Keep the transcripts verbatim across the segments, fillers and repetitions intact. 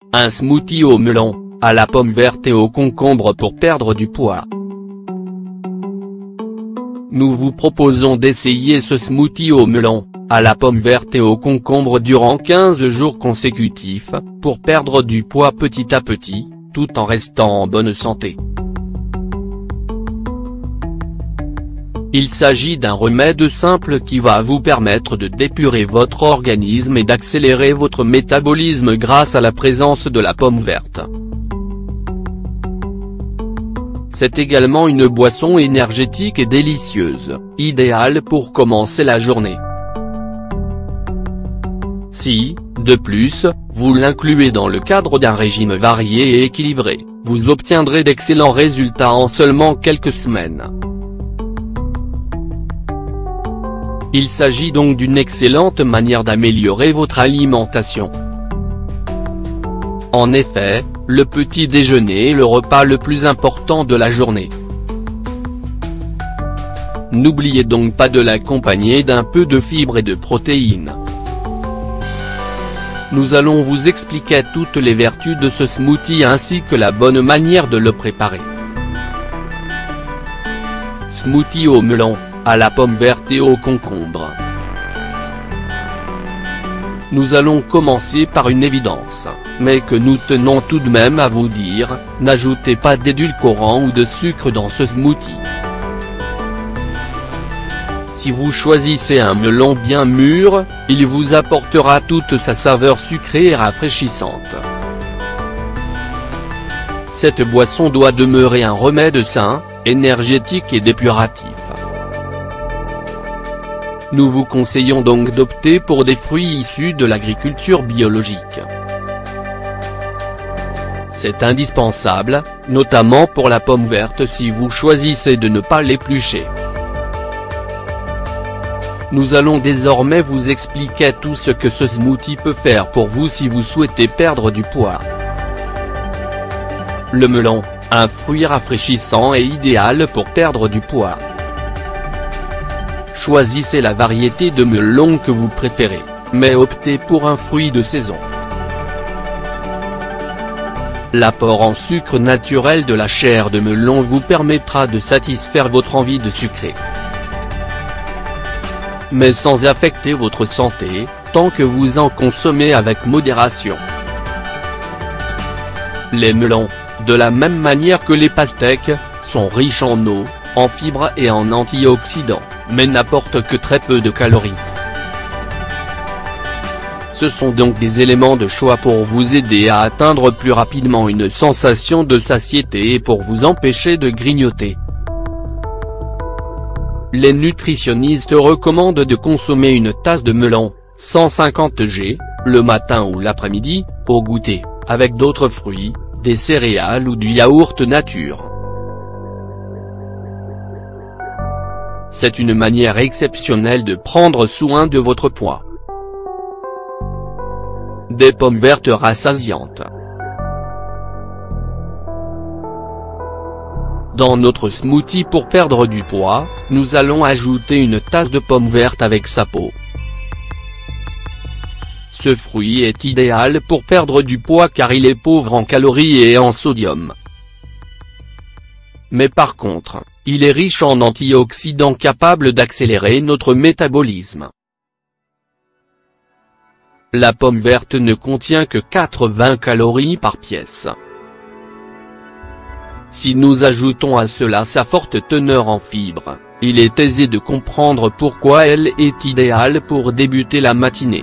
Un smoothie au melon, à la pomme verte et au concombre pour perdre du poids. Nous vous proposons d'essayer ce smoothie au melon, à la pomme verte et au concombre durant quinze jours consécutifs, pour perdre du poids petit à petit, tout en restant en bonne santé. Il s'agit d'un remède simple qui va vous permettre de d'épurer votre organisme et d'accélérer votre métabolisme grâce à la présence de la pomme verte. C'est également une boisson énergétique et délicieuse, idéale pour commencer la journée. Si, de plus, vous l'incluez dans le cadre d'un régime varié et équilibré, vous obtiendrez d'excellents résultats en seulement quelques semaines. Il s'agit donc d'une excellente manière d'améliorer votre alimentation. En effet, le petit déjeuner est le repas le plus important de la journée. N'oubliez donc pas de l'accompagner d'un peu de fibres et de protéines. Nous allons vous expliquer toutes les vertus de ce smoothie ainsi que la bonne manière de le préparer. Smoothie au melon, à la pomme verte et au concombre. Nous allons commencer par une évidence, mais que nous tenons tout de même à vous dire, n'ajoutez pas d'édulcorant ou de sucre dans ce smoothie. Si vous choisissez un melon bien mûr, il vous apportera toute sa saveur sucrée et rafraîchissante. Cette boisson doit demeurer un remède sain, énergétique et dépuratif. Nous vous conseillons donc d'opter pour des fruits issus de l'agriculture biologique. C'est indispensable, notamment pour la pomme verte si vous choisissez de ne pas l'éplucher. Nous allons désormais vous expliquer tout ce que ce smoothie peut faire pour vous si vous souhaitez perdre du poids. Le melon, un fruit rafraîchissant et idéal pour perdre du poids. Choisissez la variété de melon que vous préférez, mais optez pour un fruit de saison. L'apport en sucre naturel de la chair de melon vous permettra de satisfaire votre envie de sucré, mais sans affecter votre santé, tant que vous en consommez avec modération. Les melons, de la même manière que les pastèques, sont riches en eau, en fibres et en antioxydants, mais n'apportent que très peu de calories. Ce sont donc des éléments de choix pour vous aider à atteindre plus rapidement une sensation de satiété et pour vous empêcher de grignoter. Les nutritionnistes recommandent de consommer une tasse de melon, cent cinquante grammes, le matin ou l'après-midi, au goûter, avec d'autres fruits, des céréales ou du yaourt nature. C'est une manière exceptionnelle de prendre soin de votre poids. Des pommes vertes rassasiantes. Dans notre smoothie pour perdre du poids, nous allons ajouter une tasse de pommes vertes avec sa peau. Ce fruit est idéal pour perdre du poids car il est pauvre en calories et en sodium. Mais par contre, il est riche en antioxydants capables d'accélérer notre métabolisme. La pomme verte ne contient que quatre-vingts calories par pièce. Si nous ajoutons à cela sa forte teneur en fibres, il est aisé de comprendre pourquoi elle est idéale pour débuter la matinée.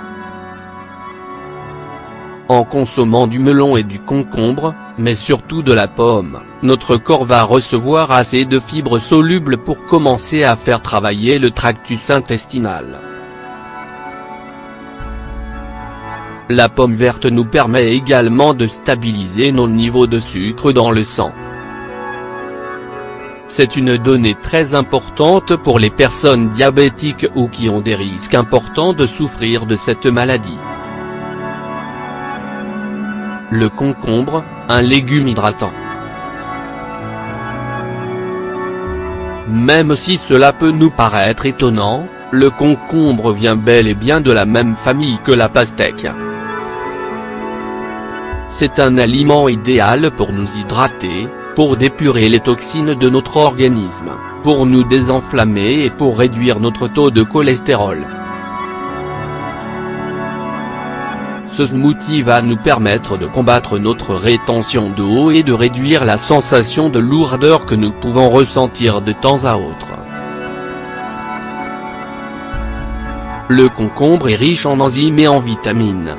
En consommant du melon et du concombre, mais surtout de la pomme, notre corps va recevoir assez de fibres solubles pour commencer à faire travailler le tractus intestinal. La pomme verte nous permet également de stabiliser nos niveaux de sucre dans le sang. C'est une donnée très importante pour les personnes diabétiques ou qui ont des risques importants de souffrir de cette maladie. Le concombre, un légume hydratant. Même si cela peut nous paraître étonnant, le concombre vient bel et bien de la même famille que la pastèque. C'est un aliment idéal pour nous hydrater, pour d'épurer les toxines de notre organisme, pour nous désenflammer et pour réduire notre taux de cholestérol. Ce smoothie va nous permettre de combattre notre rétention d'eau et de réduire la sensation de lourdeur que nous pouvons ressentir de temps à autre. Le concombre est riche en enzymes et en vitamines.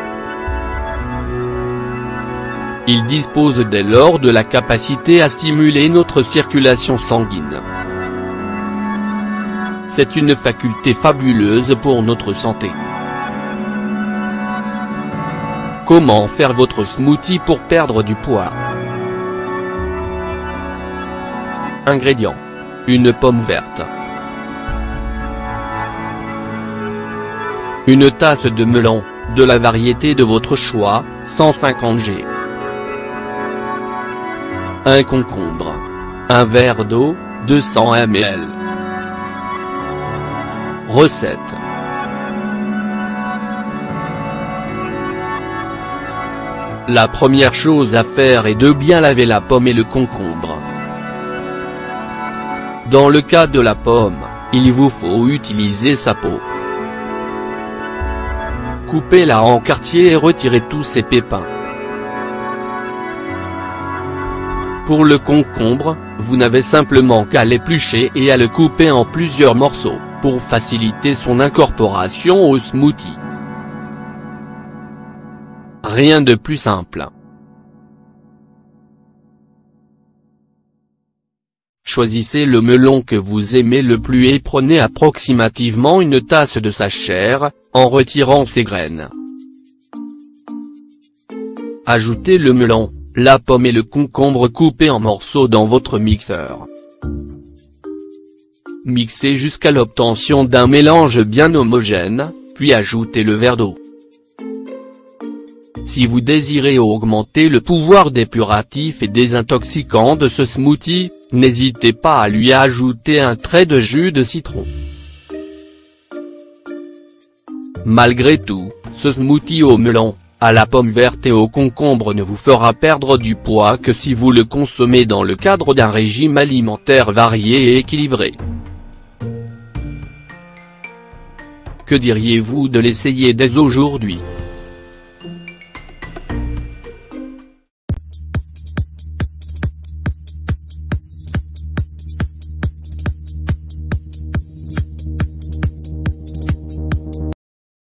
Il dispose dès lors de la capacité à stimuler notre circulation sanguine. C'est une faculté fabuleuse pour notre santé. Comment faire votre smoothie pour perdre du poids? Ingrédients. Une pomme verte. Une tasse de melon, de la variété de votre choix, cent cinquante grammes. Un concombre. Un verre d'eau, deux cents millilitres. Recette. La première chose à faire est de bien laver la pomme et le concombre. Dans le cas de la pomme, il vous faut utiliser sa peau. Coupez-la en quartiers et retirez tous ses pépins. Pour le concombre, vous n'avez simplement qu'à l'éplucher et à le couper en plusieurs morceaux, pour faciliter son incorporation au smoothie. Rien de plus simple. Choisissez le melon que vous aimez le plus et prenez approximativement une tasse de sa chair, en retirant ses graines. Ajoutez le melon, la pomme et le concombre coupés en morceaux dans votre mixeur. Mixez jusqu'à l'obtention d'un mélange bien homogène, puis ajoutez le verre d'eau. Si vous désirez augmenter le pouvoir dépuratif et désintoxicant de ce smoothie, n'hésitez pas à lui ajouter un trait de jus de citron. Malgré tout, ce smoothie au melon, à la pomme verte et au concombre ne vous fera perdre du poids que si vous le consommez dans le cadre d'un régime alimentaire varié et équilibré. Que diriez-vous de l'essayer dès aujourd'hui ?